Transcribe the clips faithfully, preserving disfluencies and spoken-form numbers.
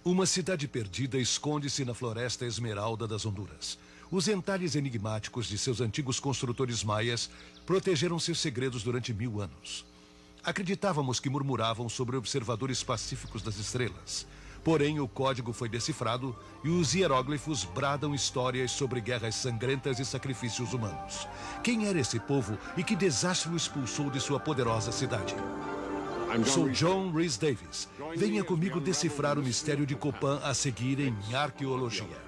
Uma cidade perdida esconde-se na floresta esmeralda das Honduras. Os entalhes enigmáticos de seus antigos construtores maias protegeram seus segredos durante mil anos. Acreditávamos que murmuravam sobre observadores pacíficos das estrelas. Porém, o código foi decifrado e os hieróglifos bradam histórias sobre guerras sangrentas e sacrifícios humanos. Quem era esse povo e que desastre o expulsou de sua poderosa cidade? Sou John Rhys Davis. Venha comigo decifrar o mistério de Copan a seguir em Arqueologia.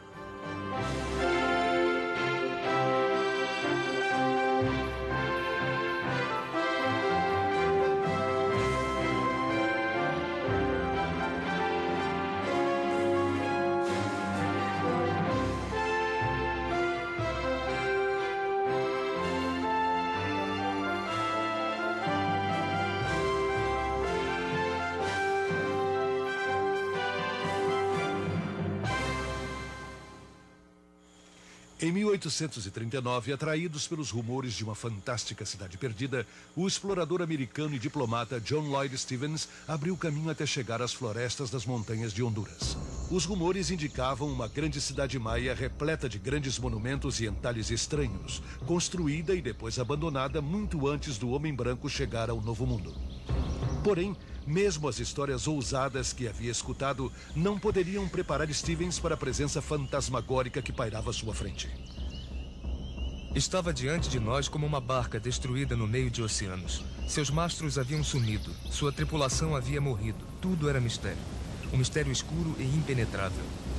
Em mil oitocentos e trinta e nove, atraídos pelos rumores de uma fantástica cidade perdida, o explorador americano e diplomata John Lloyd Stevens abriu caminho até chegar às florestas das montanhas de Honduras. Os rumores indicavam uma grande cidade maia repleta de grandes monumentos e entalhes estranhos, construída e depois abandonada muito antes do homem branco chegar ao Novo Mundo. Porém, mesmo as histórias ousadas que havia escutado não poderiam preparar Stevens para a presença fantasmagórica que pairava à sua frente. Estava diante de nós como uma barca destruída no meio de oceanos. Seus mastros haviam sumido, sua tripulação havia morrido. Tudo era mistério. Um mistério escuro e impenetrável.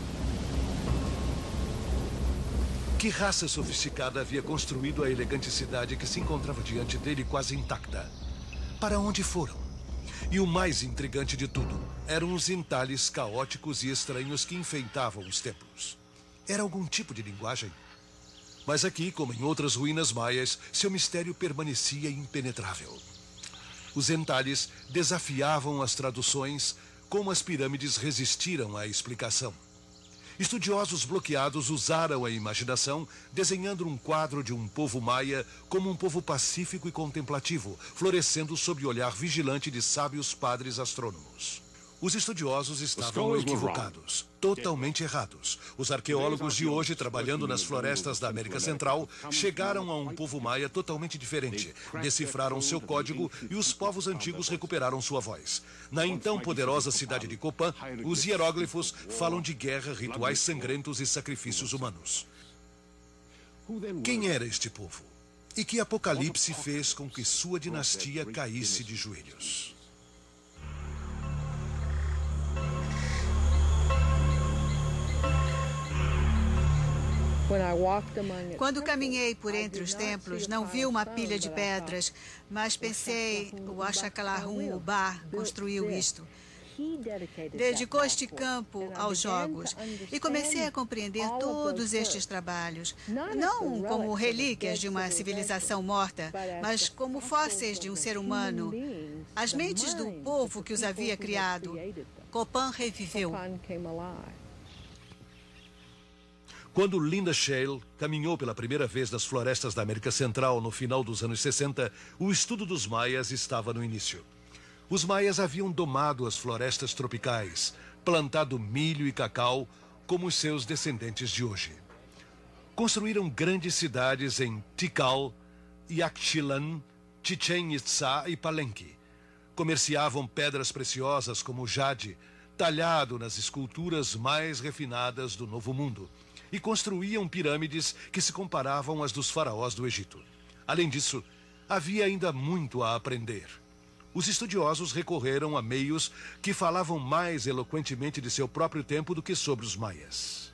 Que raça sofisticada havia construído a elegante cidade que se encontrava diante dele quase intacta? Para onde foram? E o mais intrigante de tudo eram os entalhes caóticos e estranhos que enfeitavam os templos. Era algum tipo de linguagem? Mas aqui, como em outras ruínas maias, seu mistério permanecia impenetrável. Os entalhes desafiavam as traduções, como as pirâmides resistiram à explicação. Estudiosos bloqueados usaram a imaginação, desenhando um quadro de um povo maia como um povo pacífico e contemplativo, florescendo sob o olhar vigilante de sábios padres astrônomos. Os estudiosos estavam equivocados, totalmente errados. Os arqueólogos de hoje, trabalhando nas florestas da América Central, chegaram a um povo maia totalmente diferente, decifraram seu código e os povos antigos recuperaram sua voz. Na então poderosa cidade de Copan, os hieróglifos falam de guerra, rituais sangrentos e sacrifícios humanos. Quem era este povo? E que apocalipse fez com que sua dinastia caísse de joelhos? Quando caminhei por entre os templos, não vi uma pilha de pedras, mas pensei, o Ashakalarun Ubar construiu isto. Dedicou este campo aos jogos e comecei a compreender todos estes trabalhos, não como relíquias de uma civilização morta, mas como fósseis de um ser humano, as mentes do povo que os havia criado. Copan reviveu. Quando Linda Shale caminhou pela primeira vez nas florestas da América Central no final dos anos sessenta, o estudo dos maias estava no início. Os maias haviam domado as florestas tropicais, plantado milho e cacau como os seus descendentes de hoje. Construíram grandes cidades em Tikal, Yaxchilan, Chichén Itzá e Palenque. Comerciavam pedras preciosas como o jade, talhado nas esculturas mais refinadas do Novo Mundo, e construíam pirâmides que se comparavam às dos faraós do Egito. Além disso, havia ainda muito a aprender. Os estudiosos recorreram a meios que falavam mais eloquentemente de seu próprio tempo do que sobre os maias.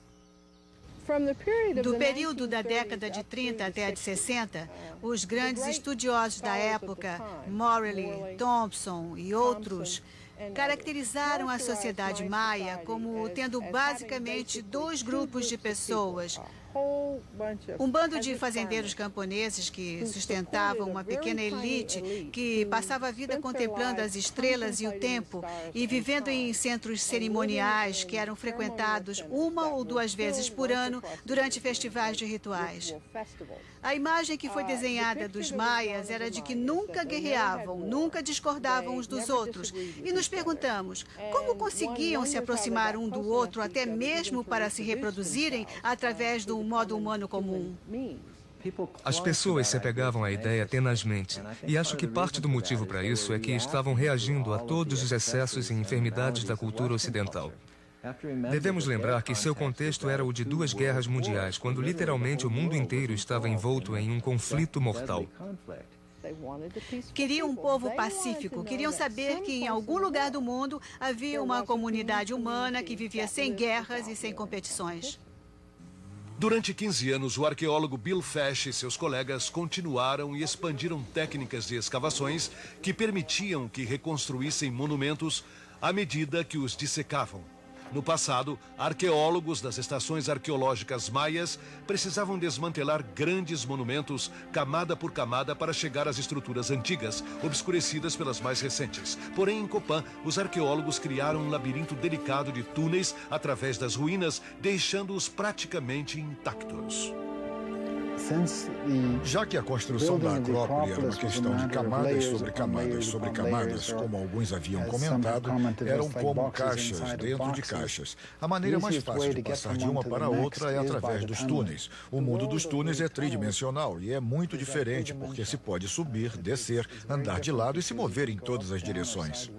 Do período da década de trinta até a de sessenta, os grandes estudiosos da época, Morley, Thompson e outros, caracterizaram a sociedade maia como tendo basicamente dois grupos de pessoas, Um bando de fazendeiros camponeses que sustentavam uma pequena elite que passava a vida contemplando as estrelas e o tempo e vivendo em centros cerimoniais que eram frequentados uma ou duas vezes por ano durante festivais de rituais. A imagem que foi desenhada dos maias era de que nunca guerreavam, nunca discordavam uns dos outros. E nos perguntamos, como conseguiam se aproximar um do outro até mesmo para se reproduzirem através do um modo humano comum? As pessoas se apegavam à ideia tenazmente, e acho que parte do motivo para isso é que estavam reagindo a todos os excessos e enfermidades da cultura ocidental. Devemos lembrar que seu contexto era o de duas guerras mundiais, quando literalmente o mundo inteiro estava envolto em um conflito mortal. Queriam um povo pacífico, queriam saber que em algum lugar do mundo havia uma comunidade humana que vivia sem guerras e sem competições. Durante quinze anos, o arqueólogo Bill Fash e seus colegas continuaram e expandiram técnicas de escavações que permitiam que reconstruíssem monumentos à medida que os dissecavam. No passado, arqueólogos das estações arqueológicas maias precisavam desmantelar grandes monumentos, camada por camada, para chegar às estruturas antigas, obscurecidas pelas mais recentes. Porém, em Copán, os arqueólogos criaram um labirinto delicado de túneis através das ruínas, deixando-os praticamente intactos. Já que a construção da Acrópole era uma questão de camadas sobre camadas sobre camadas, como alguns haviam comentado, eram como caixas dentro de caixas. A maneira mais fácil de passar de uma para a outra é através dos túneis. O mundo dos túneis é tridimensional e é muito diferente, porque se pode subir, descer, andar de lado e se mover em todas as direções.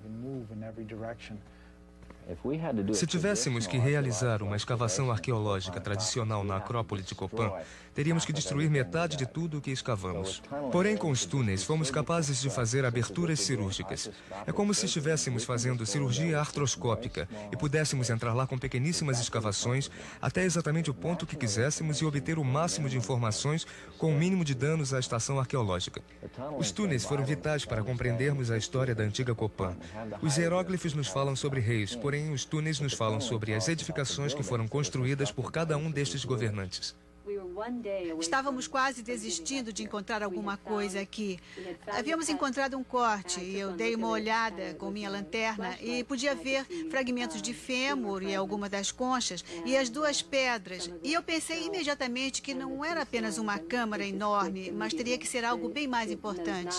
Se tivéssemos que realizar uma escavação arqueológica tradicional na Acrópole de Copán, teríamos que destruir metade de tudo o que escavamos. Porém, com os túneis, fomos capazes de fazer aberturas cirúrgicas. É como se estivéssemos fazendo cirurgia artroscópica e pudéssemos entrar lá com pequeníssimas escavações até exatamente o ponto que quiséssemos e obter o máximo de informações com o mínimo de danos à estação arqueológica. Os túneis foram vitais para compreendermos a história da antiga Copán. Os hieróglifos nos falam sobre reis, porém os túneis nos falam sobre as edificações que foram construídas por cada um destes governantes. Estávamos quase desistindo de encontrar alguma coisa aqui. Havíamos encontrado um corte e eu dei uma olhada com minha lanterna e podia ver fragmentos de fêmur e alguma das conchas e as duas pedras. E eu pensei imediatamente que não era apenas uma câmara enorme, mas teria que ser algo bem mais importante.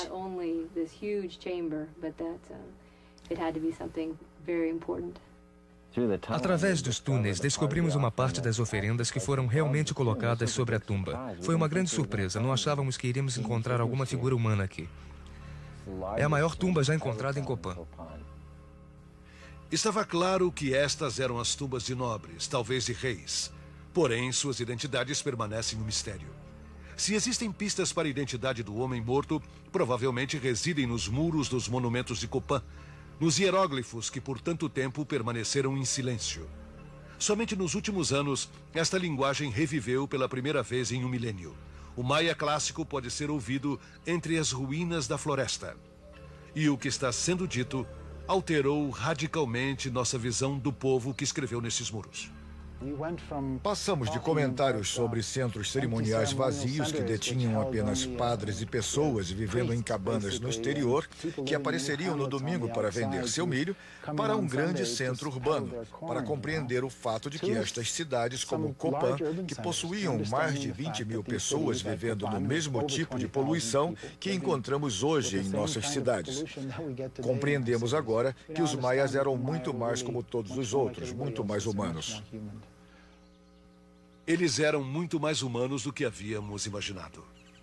Através dos túneis, descobrimos uma parte das oferendas que foram realmente colocadas sobre a tumba. Foi uma grande surpresa, não achávamos que iríamos encontrar alguma figura humana aqui. É a maior tumba já encontrada em Copán. Estava claro que estas eram as tumbas de nobres, talvez de reis. Porém, suas identidades permanecem um mistério. Se existem pistas para a identidade do homem morto, provavelmente residem nos muros dos monumentos de Copán, nos hieróglifos que por tanto tempo permaneceram em silêncio. Somente nos últimos anos, esta linguagem reviveu pela primeira vez em um milênio. O maia clássico pode ser ouvido entre as ruínas da floresta. E o que está sendo dito alterou radicalmente nossa visão do povo que escreveu nesses muros. Passamos de comentários sobre centros cerimoniais vazios que detinham apenas padres e pessoas vivendo em cabanas no exterior, que apareceriam no domingo para vender seu milho, para um grande centro urbano, para compreender o fato de que estas cidades como Copán, que possuíam mais de vinte mil pessoas vivendo no mesmo tipo de poluição que encontramos hoje em nossas cidades. Compreendemos agora que os maias eram muito mais como todos os outros, muito mais humanos. Eles eram muito mais humanos do que havíamos imaginado.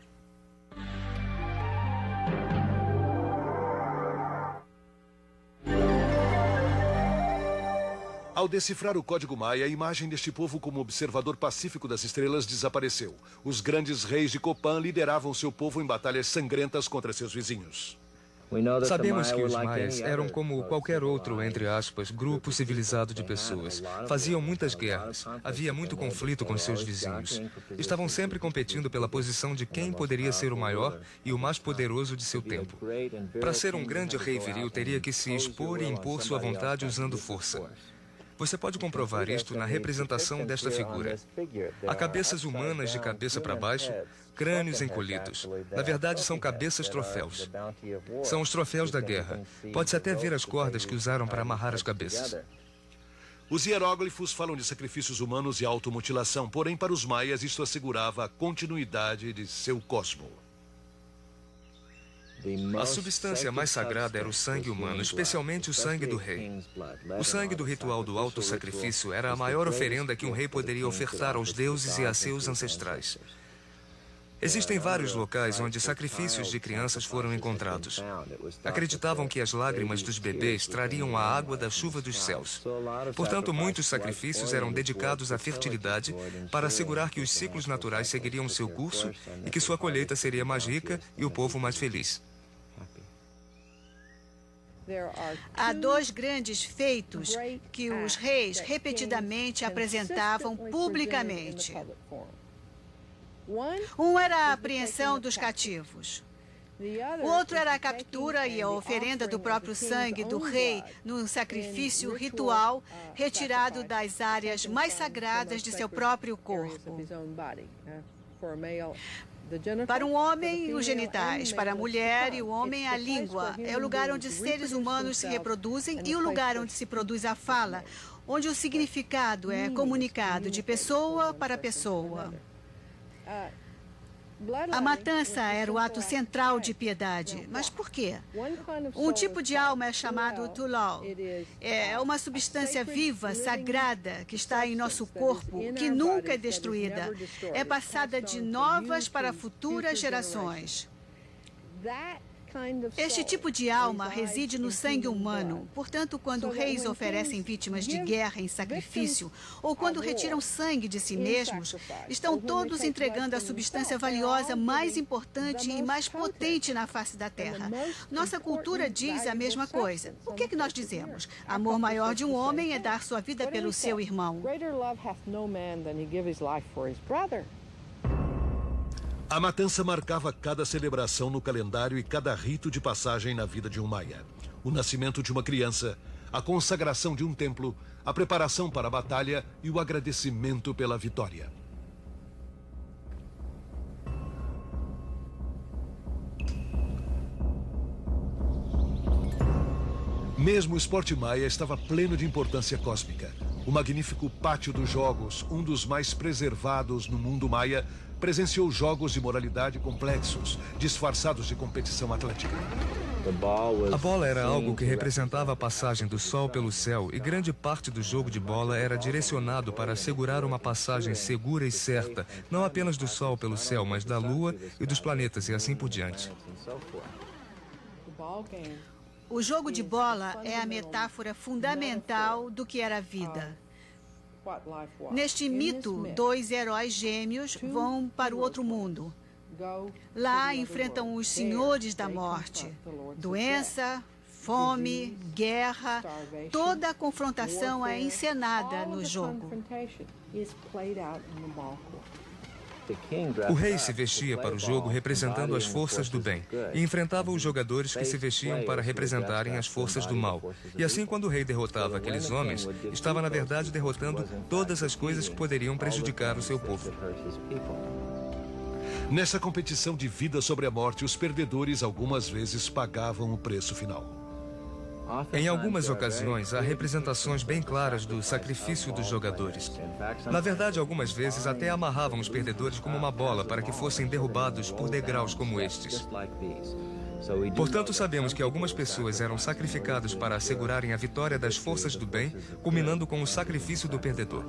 Ao decifrar o código maia, a imagem deste povo como observador pacífico das estrelas desapareceu. Os grandes reis de Copán lideravam seu povo em batalhas sangrentas contra seus vizinhos. Sabemos que os maias eram como qualquer outro, entre aspas, grupo civilizado de pessoas. Faziam muitas guerras, havia muito conflito com seus vizinhos. Estavam sempre competindo pela posição de quem poderia ser o maior e o mais poderoso de seu tempo. Para ser um grande rei viril, teria que se expor e impor sua vontade usando força. Você pode comprovar isto na representação desta figura. Há cabeças humanas de cabeça para baixo, crânios encolhidos. Na verdade, são cabeças troféus. São os troféus da guerra. Pode-se até ver as cordas que usaram para amarrar as cabeças. Os hieróglifos falam de sacrifícios humanos e automutilação, porém, para os maias, isto assegurava a continuidade de seu cosmo. A substância mais sagrada era o sangue humano, especialmente o sangue do rei. O sangue do ritual do alto sacrifício era a maior oferenda que um rei poderia ofertar aos deuses e a seus ancestrais. Existem vários locais onde sacrifícios de crianças foram encontrados. Acreditavam que as lágrimas dos bebês trariam a água da chuva dos céus. Portanto, muitos sacrifícios eram dedicados à fertilidade para assegurar que os ciclos naturais seguiriam seu curso e que sua colheita seria mais rica e o povo mais feliz. Há dois grandes feitos que os reis repetidamente apresentavam publicamente. Um era a apreensão dos cativos. O outro era a captura e a oferenda do próprio sangue do rei num sacrifício ritual retirado das áreas mais sagradas de seu próprio corpo. Para um homem, os genitais. Para a mulher e o homem, a língua. É o lugar onde seres humanos se reproduzem e o lugar onde se produz a fala, onde o significado é comunicado de pessoa para pessoa. A matança era o ato central de piedade. Mas por quê? Um tipo de alma é chamado tulal. É uma substância viva, sagrada, que está em nosso corpo, que nunca é destruída. É passada de novas para futuras gerações. Este tipo de alma reside no sangue humano. Portanto, quando reis oferecem vítimas de guerra em sacrifício, ou quando retiram sangue de si mesmos, estão todos entregando a substância valiosa mais importante e mais potente na face da terra. Nossa cultura diz a mesma coisa. O que é que nós dizemos? Amor maior de um homem é dar sua vida pelo seu irmão. A matança marcava cada celebração no calendário e cada rito de passagem na vida de um maia. O nascimento de uma criança, a consagração de um templo, a preparação para a batalha e o agradecimento pela vitória. Mesmo o esporte maia estava pleno de importância cósmica. O magnífico Pátio dos Jogos, um dos mais preservados no mundo maia, presenciou jogos de moralidade complexos, disfarçados de competição atlética. A bola era algo que representava a passagem do sol pelo céu e grande parte do jogo de bola era direcionado para assegurar uma passagem segura e certa, não apenas do sol pelo céu, mas da lua e dos planetas e assim por diante. O jogo de bola é a metáfora fundamental do que era a vida. Neste mito, dois heróis gêmeos vão para o outro mundo. Lá enfrentam os senhores da morte. Doença, fome, guerra, toda a confrontação é encenada no jogo. O rei se vestia para o jogo representando as forças do bem e enfrentava os jogadores que se vestiam para representarem as forças do mal. E assim, quando o rei derrotava aqueles homens, estava na verdade derrotando todas as coisas que poderiam prejudicar o seu povo. Nessa competição de vida sobre a morte, os perdedores algumas vezes pagavam o preço final. Em algumas ocasiões, há representações bem claras do sacrifício dos jogadores. Na verdade, algumas vezes até amarravam os perdedores como uma bola para que fossem derrubados por degraus como estes. Portanto, sabemos que algumas pessoas eram sacrificadas para assegurarem a vitória das forças do bem, culminando com o sacrifício do perdedor.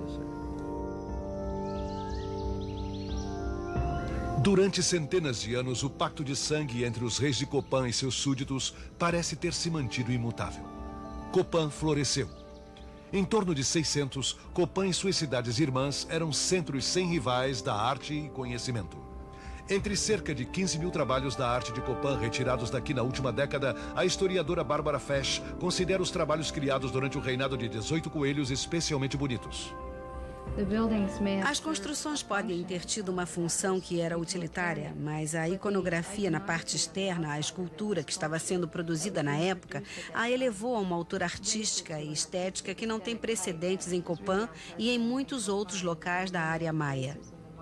Durante centenas de anos, o pacto de sangue entre os reis de Copan e seus súditos parece ter se mantido imutável. Copan floresceu. Em torno de seiscentos, Copan e suas cidades irmãs eram centros sem rivais da arte e conhecimento. Entre cerca de quinze mil trabalhos da arte de Copan retirados daqui na última década, a historiadora Bárbara Fesch considera os trabalhos criados durante o reinado de dezoito coelhos especialmente bonitos. As construções podem ter tido uma função que era utilitária, mas a iconografia na parte externa, a escultura que estava sendo produzida na época, a elevou a uma altura artística e estética que não tem precedentes em Copán e em muitos outros locais da área maia.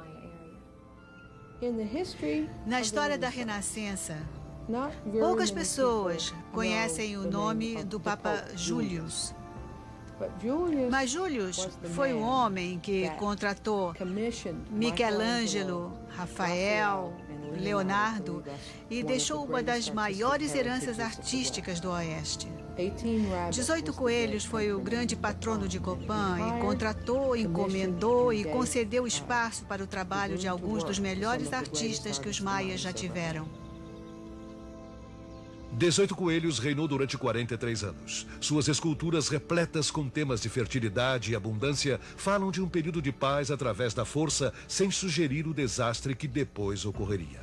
Na história da Renascença, poucas pessoas conhecem o nome do Papa Július. Mas Július foi o homem que contratou Michelangelo, Rafael, Leonardo e deixou uma das maiores heranças artísticas do Oeste. dezoito Coelhos foi o grande patrono de Copán e contratou, encomendou e concedeu espaço para o trabalho de alguns dos melhores artistas que os maias já tiveram. dezoito Coelhos reinou durante quarenta e três anos. Suas esculturas repletas com temas de fertilidade e abundância falam de um período de paz através da força, sem sugerir o desastre que depois ocorreria.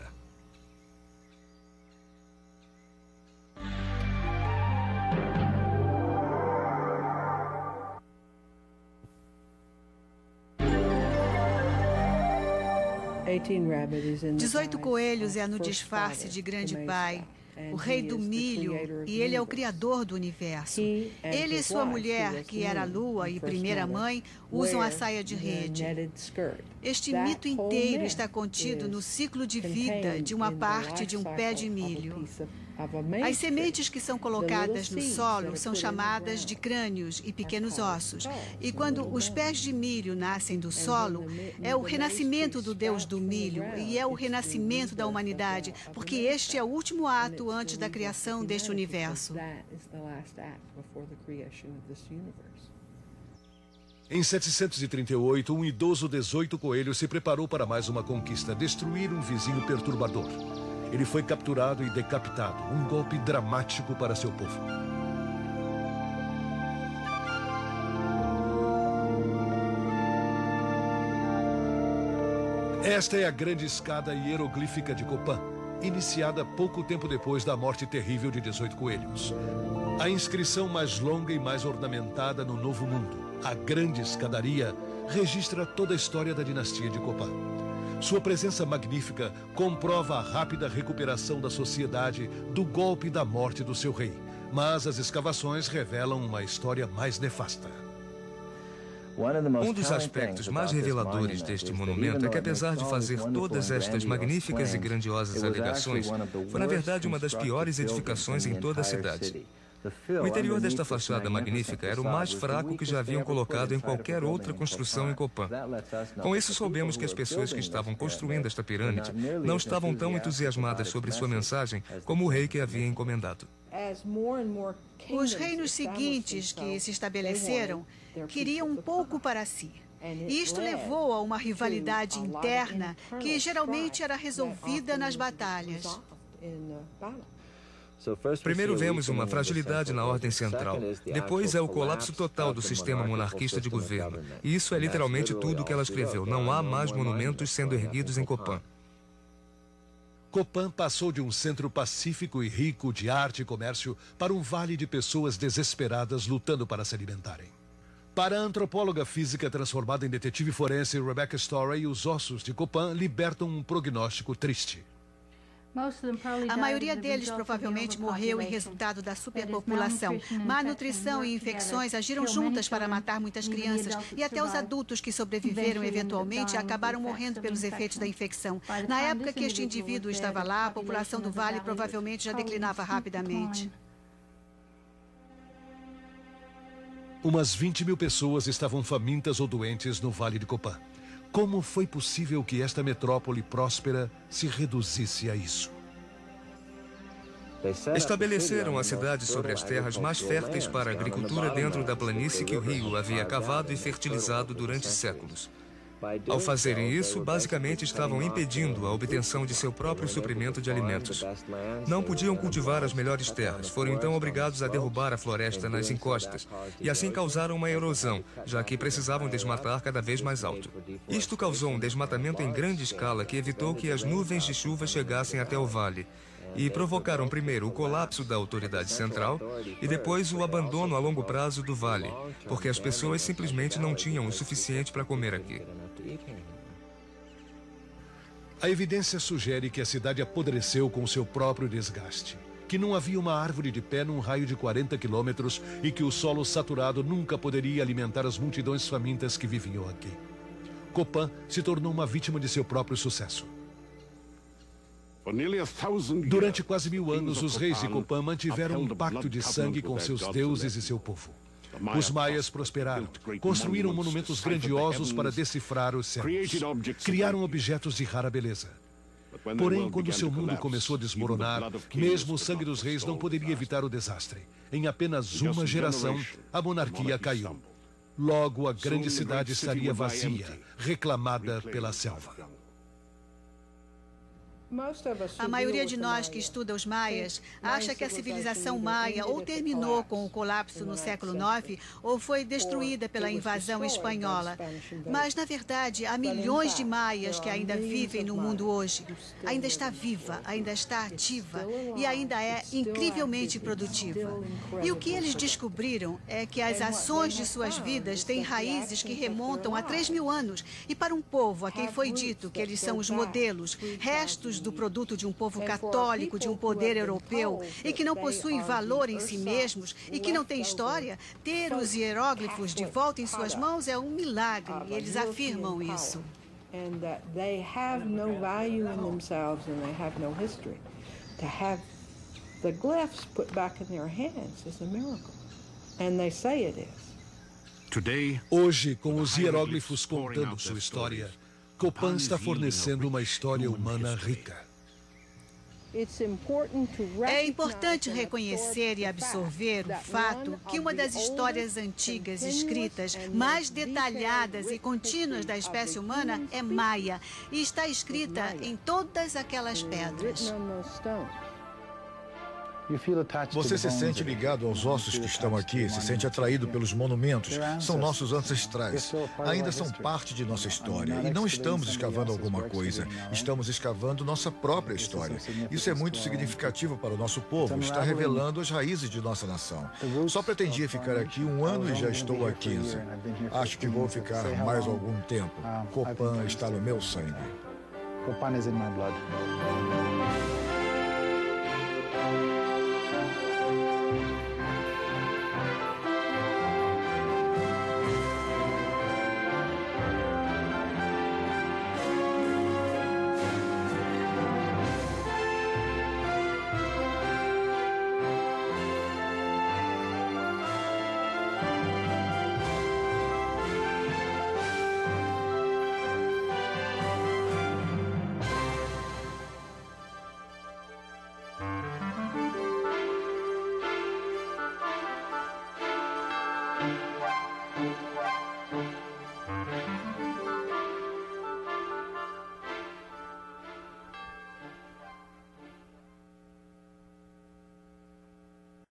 dezoito Coelhos é no disfarce de grande pai, o rei do milho, e ele é o criador do universo. Ele e sua mulher, que era a lua e primeira mãe, usam a saia de rede. Este mito inteiro está contido no ciclo de vida de uma parte de um pé de milho. As sementes que são colocadas no solo são chamadas de crânios e pequenos ossos. E quando os pés de milho nascem do solo, é o renascimento do Deus do milho e é o renascimento da humanidade, porque este é o último ato antes da criação deste universo. Em setecentos e trinta e oito, um idoso dezoito Coelhos se preparou para mais uma conquista, destruir um vizinho perturbador. Ele foi capturado e decapitado, um golpe dramático para seu povo. Esta é a grande escada hieroglífica de Copán, iniciada pouco tempo depois da morte terrível de dezoito Coelhos. A inscrição mais longa e mais ornamentada no Novo Mundo, a Grande Escadaria, registra toda a história da dinastia de Copán. Sua presença magnífica comprova a rápida recuperação da sociedade do golpe da morte do seu rei. Mas as escavações revelam uma história mais nefasta. Um dos aspectos mais reveladores deste monumento é que, apesar de fazer todas estas magníficas e grandiosas alegações, foi, na verdade, uma das piores edificações em toda a cidade. O interior desta fachada magnífica era o mais fraco que já haviam colocado em qualquer outra construção em Copán. Com isso, soubemos que as pessoas que estavam construindo esta pirâmide não estavam tão entusiasmadas sobre sua mensagem como o rei que havia encomendado. Os reinos seguintes que se estabeleceram queriam um pouco para si. Isto levou a uma rivalidade interna que geralmente era resolvida nas batalhas. Primeiro vemos uma fragilidade na ordem central. Depois é o colapso total do sistema monarquista de governo. E isso é literalmente tudo o que ela escreveu. Não há mais monumentos sendo erguidos em Copán. Copán passou de um centro pacífico e rico de arte e comércio para um vale de pessoas desesperadas lutando para se alimentarem. Para a antropóloga física transformada em detetive forense Rebecca Story, os ossos de Copán libertam um prognóstico triste. A maioria deles provavelmente morreu em resultado da superpopulação. Má nutrição e infecções agiram juntas para matar muitas crianças, e até os adultos que sobreviveram eventualmente acabaram morrendo pelos efeitos da infecção. Na época que este indivíduo estava lá, a população do vale provavelmente já declinava rapidamente. Umas vinte mil pessoas estavam famintas ou doentes no Vale de Copán. Como foi possível que esta metrópole próspera se reduzisse a isso? Estabeleceram a cidade sobre as terras mais férteis para a agricultura dentro da planície que o rio havia cavado e fertilizado durante séculos. Ao fazerem isso, basicamente estavam impedindo a obtenção de seu próprio suprimento de alimentos. Não podiam cultivar as melhores terras, foram então obrigados a derrubar a floresta nas encostas, e assim causaram uma erosão, já que precisavam desmatar cada vez mais alto. Isto causou um desmatamento em grande escala que evitou que as nuvens de chuva chegassem até o vale. e provocaram primeiro o colapso da autoridade central e depois o abandono a longo prazo do vale, porque as pessoas simplesmente não tinham o suficiente para comer aqui. A evidência sugere que a cidade apodreceu com seu próprio desgaste, que não havia uma árvore de pé num raio de quarenta quilômetros e que o solo saturado nunca poderia alimentar as multidões famintas que viviam aqui. Copan se tornou uma vítima de seu próprio sucesso. Durante quase mil anos, os reis de Copan mantiveram um pacto de sangue com seus deuses e seu povo. Os maias prosperaram, construíram monumentos grandiosos para decifrar os céus, criaram objetos de rara beleza. Porém, quando seu mundo começou a desmoronar, mesmo o sangue dos reis não poderia evitar o desastre. Em apenas uma geração, a monarquia caiu. Logo, a grande cidade estaria vazia, reclamada pela selva. A maioria de nós que estuda os maias acha que a civilização maia ou terminou com o colapso no século nove ou foi destruída pela invasão espanhola. Mas, na verdade, há milhões de maias que ainda vivem no mundo hoje. Ainda está viva, ainda está ativa e ainda é incrivelmente produtiva. E o que eles descobriram é que as ações de suas vidas têm raízes que remontam a três mil anos. E para um povo a quem foi dito que eles são os modelos, restos do produto de um povo católico, de um poder europeu, e que não possuem valor em si mesmos e que não têm história, ter os hieróglifos de volta em suas mãos é um milagre, e eles afirmam isso. Hoje, com os hieróglifos contando sua história, Copan está fornecendo uma história humana rica. É importante reconhecer e absorver o fato que uma das histórias antigas escritas, mais detalhadas e contínuas da espécie humana é maia, e está escrita em todas aquelas pedras. Você se sente ligado aos ossos que estão aqui, se sente atraído pelos monumentos. São nossos ancestrais. Ainda são parte de nossa história. E não estamos escavando alguma coisa. Estamos escavando nossa própria história. Isso é muito significativo para o nosso povo. Está revelando as raízes de nossa nação. Só pretendia ficar aqui um ano e já estou há quinze. Acho que vou ficar mais algum tempo. Copan está no meu sangue. Copan is in my blood.